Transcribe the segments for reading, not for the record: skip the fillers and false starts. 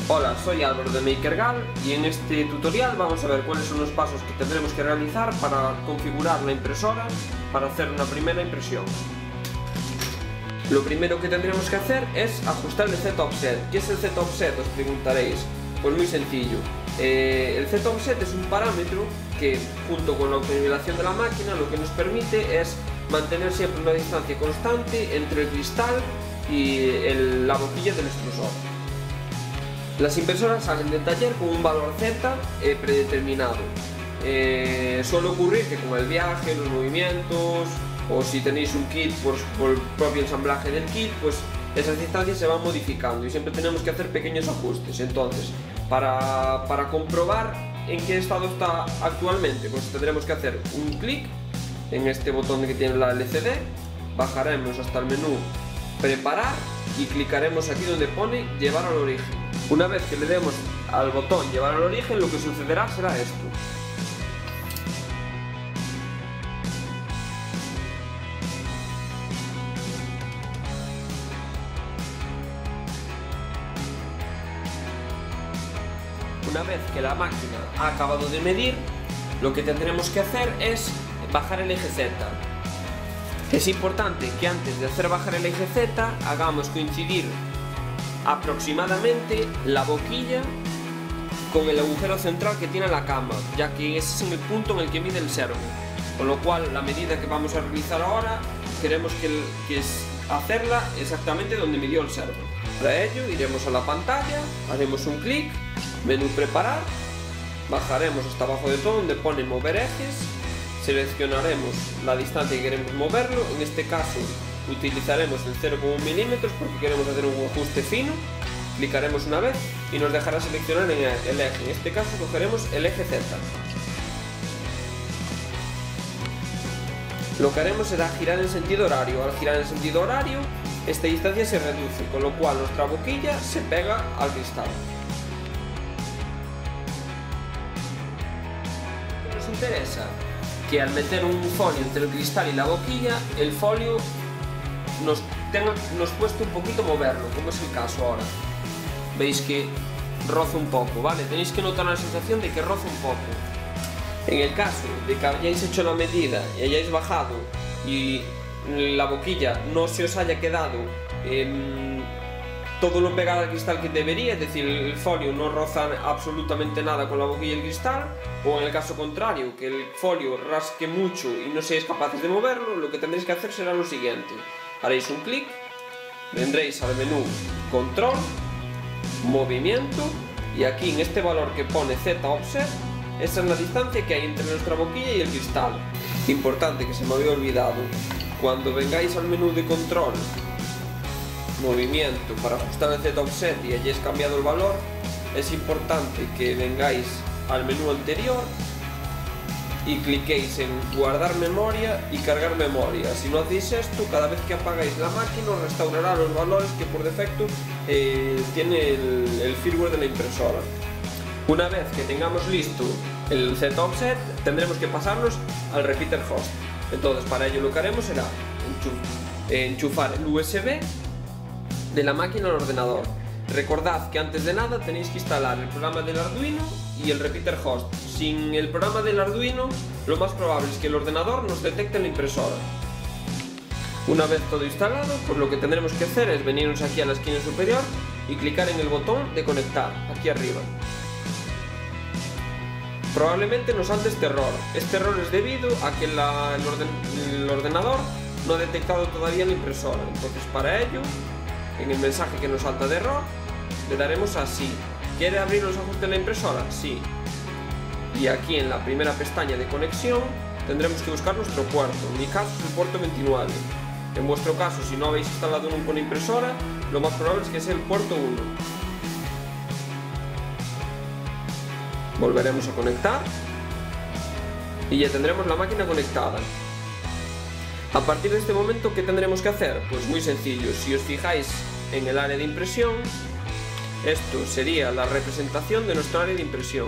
Hola, soy Álvaro de MakerGal y en este tutorial vamos a ver cuáles son los pasos que tendremos que realizar para configurar la impresora para hacer una primera impresión. Lo primero que tendremos que hacer es ajustar el Z-Offset. ¿Qué es el Z-Offset? Os preguntaréis. Pues muy sencillo. El Z-Offset es un parámetro que, junto con la autonivelación de la máquina, lo que nos permite es mantener siempre una distancia constante entre el cristal y la boquilla del extrusor. Las impresoras salen del taller con un valor Z predeterminado. Suele ocurrir que con el viaje, los movimientos o si tenéis un kit por el propio ensamblaje del kit, pues esas distancias se van modificando y siempre tenemos que hacer pequeños ajustes. Entonces, para comprobar en qué estado está actualmente, pues tendremos que hacer un clic en este botón que tiene la LCD, bajaremos hasta el menú Preparar y clicaremos aquí donde pone Llevar al origen. Una vez que le demos al botón Llevar al origen, lo que sucederá será esto. Una vez que la máquina ha acabado de medir, lo que tendremos que hacer es bajar el eje Z. Es importante que antes de hacer bajar el eje Z hagamos coincidir aproximadamente la boquilla con el agujero central que tiene la cama, ya que ese es el punto en el que mide el servo. Con lo cual, la medida que vamos a realizar ahora queremos que es hacerla exactamente donde midió el servo. Para ello iremos a la pantalla, haremos un clic, menú Preparar, bajaremos hasta abajo de todo donde pone Mover ejes, seleccionaremos la distancia que queremos moverlo. En este caso utilizaremos el 0,1 milímetros porque queremos hacer un ajuste fino. Clicaremos una vez y nos dejará seleccionar el eje. En este caso cogeremos el eje Z. Lo que haremos será girar en sentido horario. Al girar en sentido horario, esta distancia se reduce, con lo cual nuestra boquilla se pega al cristal. Nos interesa que al meter un folio entre el cristal y la boquilla, el folio nos cueste un poquito moverlo, como es el caso ahora. Veis que roza un poco, ¿vale? Tenéis que notar la sensación de que roza un poco. En el caso de que hayáis hecho la medida y hayáis bajado y la boquilla no se os haya quedado todo lo pegado al cristal que debería, es decir, el folio no roza absolutamente nada con la boquilla y el cristal, o en el caso contrario, que el folio rasque mucho y no seáis capaces de moverlo, lo que tendréis que hacer será lo siguiente. Haréis un clic, vendréis al menú Control, Movimiento, y aquí en este valor que pone Z-Offset, esa es la distancia que hay entre nuestra boquilla y el cristal. Importante, que se me había olvidado, cuando vengáis al menú de Control, Movimiento, para ajustar el Z-Offset y hayáis cambiado el valor, es importante que vengáis al menú anterior y cliquéis en Guardar memoria y Cargar memoria. Si no hacéis esto, cada vez que apagáis la máquina os restaurará los valores que por defecto tiene el firmware de la impresora. Una vez que tengamos listo el Z-Offset, tendremos que pasarnos al repeater host. Entonces, para ello lo que haremos será enchufar el USB de la máquina al ordenador. Recordad que antes de nada tenéis que instalar el programa del Arduino y el repeater host. Sin el programa del Arduino, lo más probable es que el ordenador nos detecte la impresora. Una vez todo instalado, pues lo que tendremos que hacer es venirnos aquí a la esquina superior y clicar en el botón de conectar, aquí arriba. Probablemente nos salte este error. Este error es debido a que el ordenador no ha detectado todavía la impresora. Entonces, para ello, en el mensaje que nos salta de error, le daremos a sí. ¿Quiere abrir los ajustes de la impresora? Sí. Y aquí en la primera pestaña de conexión tendremos que buscar nuestro puerto. En mi caso es el puerto 29. En vuestro caso, si no habéis instalado nunca una impresora, lo más probable es que sea el puerto 1. Volveremos a conectar y ya tendremos la máquina conectada. A partir de este momento, ¿qué tendremos que hacer? Pues muy sencillo. Si os fijáis en el área de impresión, esto sería la representación de nuestro área de impresión.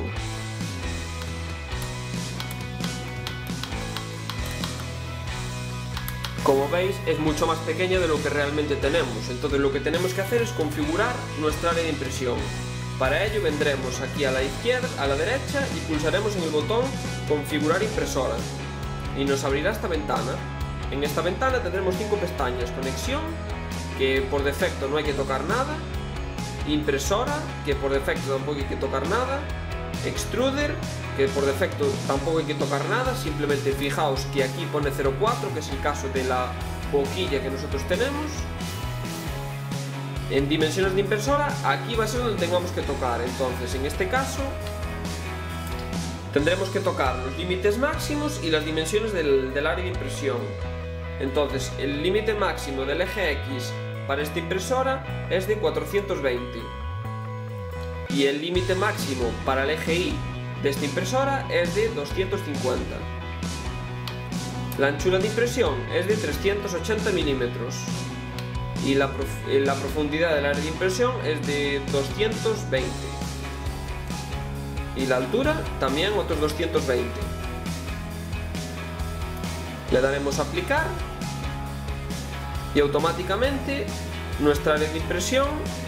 Como veis, es mucho más pequeña de lo que realmente tenemos. Entonces lo que tenemos que hacer es configurar nuestra área de impresión. Para ello vendremos aquí a la izquierda, a la derecha y pulsaremos en el botón Configurar impresora y nos abrirá esta ventana. En esta ventana tendremos 5 pestañas: conexión, que por defecto no hay que tocar nada; impresora, que por defecto tampoco hay que tocar nada; extruder, que por defecto tampoco hay que tocar nada, simplemente fijaos que aquí pone 04, que es el caso de la boquilla que nosotros tenemos. En dimensiones de impresora, aquí va a ser donde tengamos que tocar. Entonces, en este caso, tendremos que tocar los límites máximos y las dimensiones del área de impresión. Entonces, el límite máximo del eje X para esta impresora es de 420 y el límite máximo para el eje Y de esta impresora es de 250. La anchura de impresión es de 380 milímetros y la profundidad del área de impresión es de 220 y la altura también otros 220. Le daremos a aplicar y automáticamente nuestra área de impresión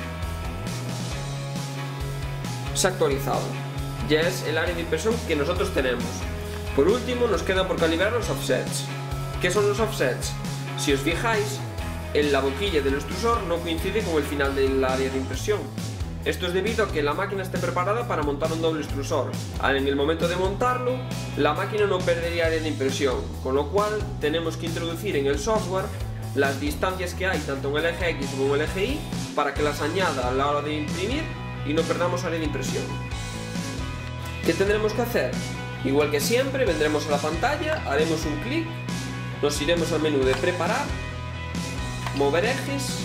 se ha actualizado. Ya es el área de impresión que nosotros tenemos. Por último, nos queda por calibrar los offsets. ¿Qué son los offsets? Si os fijáis, en la boquilla del extrusor no coincide con el final del área de impresión. Esto es debido a que la máquina esté preparada para montar un doble extrusor. En el momento de montarlo, la máquina no perdería área de impresión, con lo cual tenemos que introducir en el software las distancias que hay tanto en el eje X como en el eje Y para que las añada a la hora de imprimir y no perdamos área de impresión. ¿Qué tendremos que hacer? Igual que siempre, vendremos a la pantalla, haremos un clic, nos iremos al menú de preparar, mover ejes,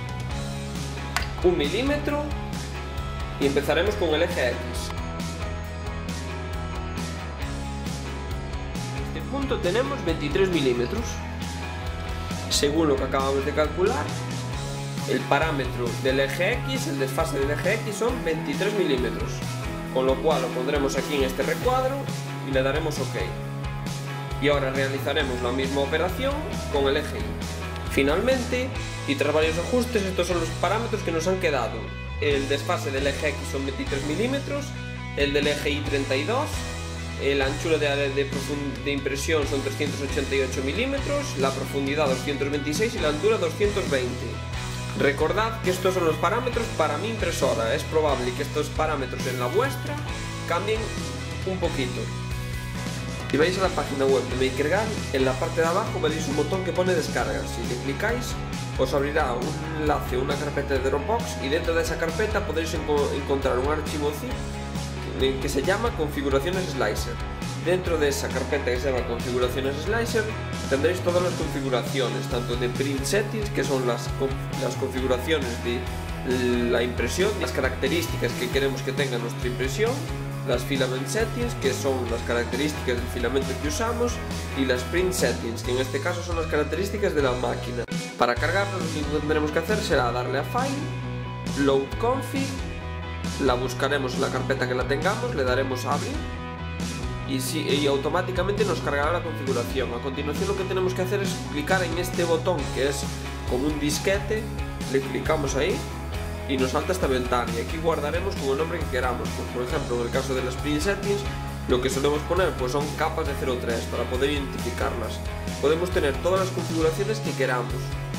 1 milímetro y empezaremos con el eje X. En este punto tenemos 23 milímetros. Según lo que acabamos de calcular, el parámetro del eje X, el desfase del eje X son 23 milímetros, con lo cual lo pondremos aquí en este recuadro y le daremos OK. Y ahora realizaremos la misma operación con el eje Y. Finalmente, y tras varios ajustes, estos son los parámetros que nos han quedado. El desfase del eje X son 23 milímetros, el del eje Y 32, la anchura de área de impresión son 388 milímetros, la profundidad 226 y la altura 220. Recordad que estos son los parámetros para mi impresora. Es probable que estos parámetros en la vuestra cambien un poquito. Si vais a la página web de MakerGal, en la parte de abajo veréis un botón que pone descargas. Si le clicáis, os abrirá un enlace a una carpeta de Dropbox y dentro de esa carpeta podréis encontrar un archivo zip que se llama configuraciones slicer. Dentro de esa carpeta que se llama configuraciones slicer tendréis todas las configuraciones, tanto de print settings, que son las configuraciones de la impresión, las características que queremos que tenga nuestra impresión, las filament settings, que son las características del filamento que usamos, y las print settings, que en este caso son las características de la máquina. Para cargarlo, lo que tendremos que hacer será darle a File, Load Config, la buscaremos en la carpeta que la tengamos, le daremos a abrir y automáticamente nos cargará la configuración. A continuación lo que tenemos que hacer es clicar en este botón que es como un disquete, le clicamos ahí y nos salta esta ventana y aquí guardaremos con el nombre que queramos. Pues, por ejemplo, en el caso de las print settings, lo que solemos poner pues son capas de 03 para poder identificarlas. Podemos tener todas las configuraciones que queramos.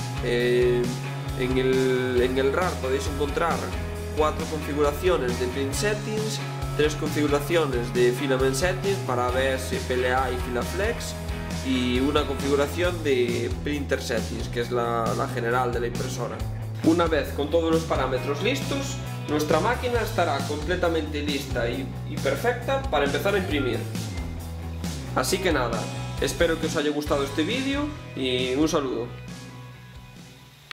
En el RAR podéis encontrar 4 configuraciones de print settings, 3 configuraciones de filament settings para ABS, PLA y Filaflex y una configuración de printer settings, que es la general de la impresora. Una vez con todos los parámetros listos, nuestra máquina estará completamente lista y perfecta para empezar a imprimir. Así que nada, espero que os haya gustado este vídeo y un saludo.